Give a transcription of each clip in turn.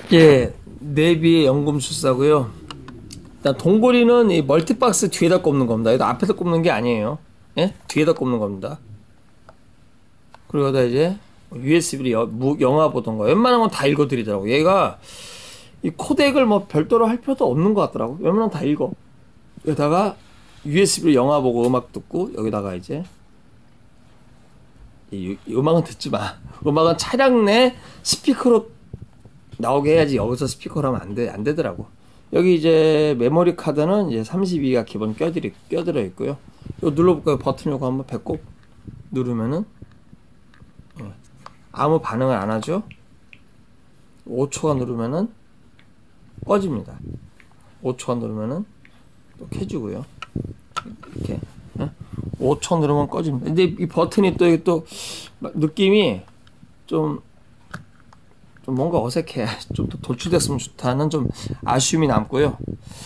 예, 내비의 연금술사고요. 일단 동고리는 이 멀티박스 뒤에다 꼽는 겁니다. 이거 앞에다 꼽는 게 아니에요. 예? 뒤에다 꼽는 겁니다. 그리고 여기다 이제 USB를 영화 보던가 웬만한 건 다 읽어드리더라고. 얘가 이 코덱을 뭐 별도로 할 필요도 없는 것 같더라고. 웬만한 건 다 읽어. 여기다가 USB로 영화 보고 음악 듣고, 여기다가 이제 이 음악은 듣지 마. 음악은 차량 내 스피커로 나오게 해야지. 여기서 스피커로 하면 안 되더라고. 여기 이제 메모리 카드는 이제 32가 기본 껴들어 있고요. 이거 눌러볼까요? 버튼 요거 한번 배꼽 누르면은 아무 반응을 안 하죠. 5초간 누르면은 꺼집니다. 5초간 누르면은 또 켜주고요. 이렇게 5초 누르면 꺼집니다. 근데 이 버튼이 또 이게 또 느낌이 좀 뭔가 어색해. 좀 더 도출됐으면 좋다는 좀 아쉬움이 남고요.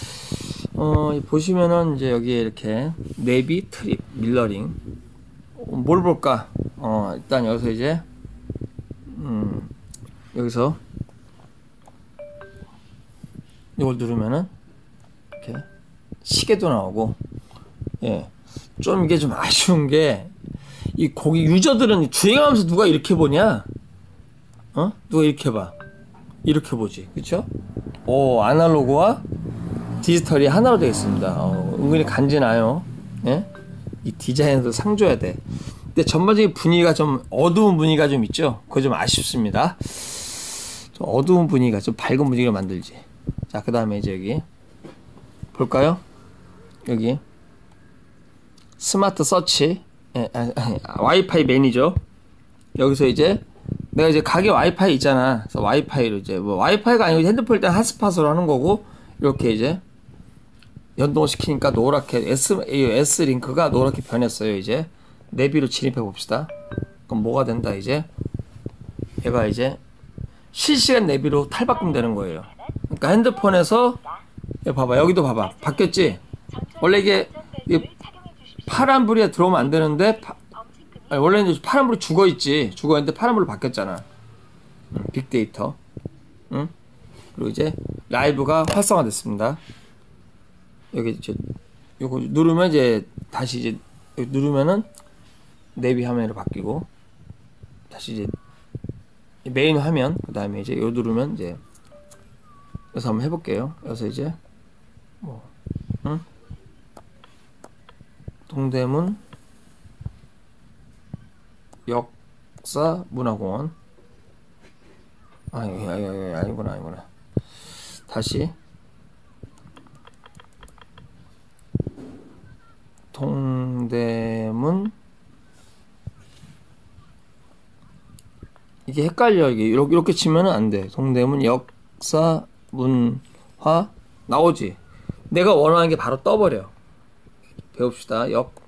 보시면은 이제 여기에 이렇게 내비, 트립, 밀러링. 뭘 볼까? 일단 여기서 이제 여기서 이걸 누르면은 이렇게 시계도 나오고, 예, 좀 이게 좀 아쉬운 게 이 고기 유저들은 주행하면서 누가 이렇게 보냐? 누가 이렇게 봐? 이렇게 보지, 그쵸? 아날로그와 디지털이 하나로 되어 있습니다. 은근히 간지나요. 예? 이 디자인도 상 줘야 돼. 근데 전반적인 분위기가 좀 어두운 분위기가 좀 있죠. 그거 좀 아쉽습니다. 좀 어두운 분위기가 좀 밝은 분위기를 만들지. 자, 그 다음에 이제 여기 볼까요? 여기 스마트 서치, 와이파이 매니저. 여기서 이제 내가 이제 가게 와이파이 있잖아. 그래서 와이파이로 이제 뭐 와이파이가 아니고 핸드폰 일단 핫스팟으로 하는 거고, 이렇게 이제 연동시키니까 노랗게 S 링크가 노랗게 변했어요. 이제 내비로 진입해 봅시다. 그럼 뭐가 된다? 이제 얘가 이제 실시간 내비로 탈바꿈 되는 거예요. 그러니까 핸드폰에서 봐봐, 여기도 봐봐, 바뀌었지. 원래 이게 파란불이 들어오면 안 되는데 원래는 파란불이 죽어있는데 파란불로 바뀌었잖아. 빅데이터. 응? 그리고 이제 라이브가 활성화됐습니다. 여기 이제 요거 누르면 이제 다시 이제 여기 누르면은 내비 화면으로 바뀌고, 다시 이제 메인 화면, 그 다음에 이제 요 누르면 이제 여기서 한번 해볼게요. 여기서 이제 동대문 역사 문화공원. 아니구나. 다시 동대문, 이게 헷갈려. 이게 이렇게 치면은 안 돼. 동대문 역사 문화 나오지. 내가 원하는 게 바로 떠버려. 배웁시다.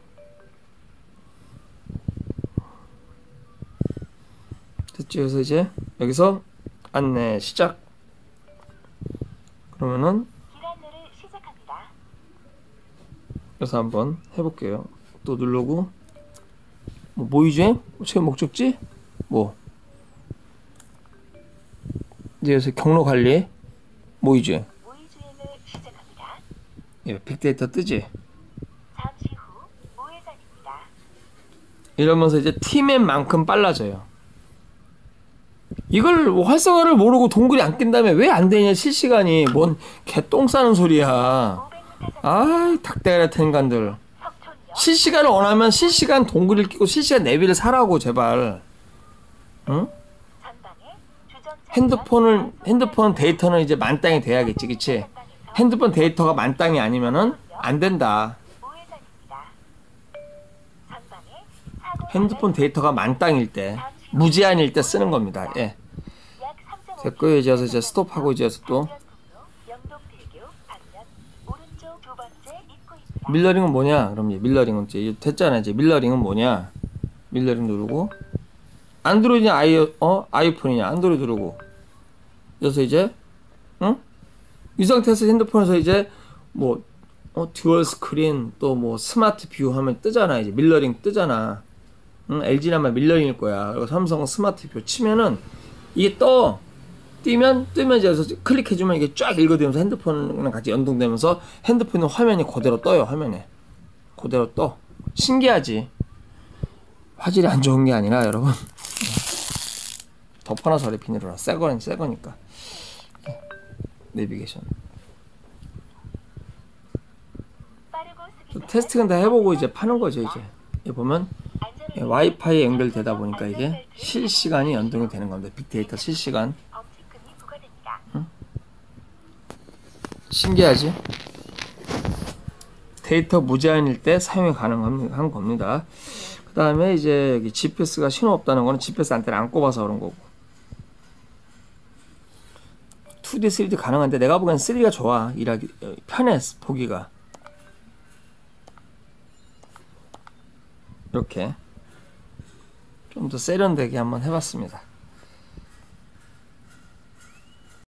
됐죠? 그래서 이제 여기서 안내 시작. 그러면은 그래서 한번 해볼게요. 또 누르고 모의주행? 최근 목적지? 이제 여기서 경로관리 모의주행을 시작합니다. 예, 빅데이터 뜨지? 잠시 후 우회전입니다. 이러면서 이제 T맵만큼 빨라져요. 이걸 활성화를 모르고 동굴이 안 낀 다음에 왜 안 되냐, 실시간이. 뭔 개똥 싸는 소리야. 닭대가리 같은 인간들. 실시간을 원하면 실시간 동굴을 끼고 실시간 내비를 사라고, 제발. 응? 핸드폰 데이터는 이제 만땅이 돼야겠지, 그치? 핸드폰 데이터가 만땅이 아니면은 안 된다. 핸드폰 데이터가 만땅일 때, 무제한일 때 쓰는 겁니다. 예. 됐고요. 이제 와서 이제 스톱하고 이제 와서 또 밀러링은 뭐냐? 그럼 밀러링은 이제 됐잖아. 이제 밀러링은 뭐냐? 밀러링 누르고, 안드로이드냐 아이폰이냐, 안드로이드 누르고, 그래서 이제 이 상태에서 핸드폰에서 이제 듀얼 스크린, 또 스마트 뷰 하면 뜨잖아. 이제 밀러링 뜨잖아. LG는 아마 밀러링일 거야. 그리고 삼성은 스마트 뷰 치면은 이게 떠. 뜨면 이제 여기서 클릭해주면 이게 쫙 읽어지면서 핸드폰이랑 같이 연동되면서 핸드폰 화면이 그대로 떠요. 화면에 그대로 떠. 신기하지. 화질이 안 좋은 게 아니라 여러분 덮어놔서 그래. 비닐로 새 거니까. 내비게이션 테스트는 다 해보고 이제 파는 거죠. 이제 여기 보면 와이파이 연결되다 보니까 이게 실시간이 연동이 되는 겁니다. 빅데이터 실시간. 응? 신기하지? 데이터 무제한일 때 사용이 가능한 겁니다. 그 다음에 이제 여기 GPS가 신호 없다는 거는 GPS 안테나 안 꼽아서 그런 거고. 2D, 3D 가능한데 내가 보기엔 3D가 좋아. 일하기 편해. 보기가 이렇게 좀 더 세련되게 한번 해봤습니다.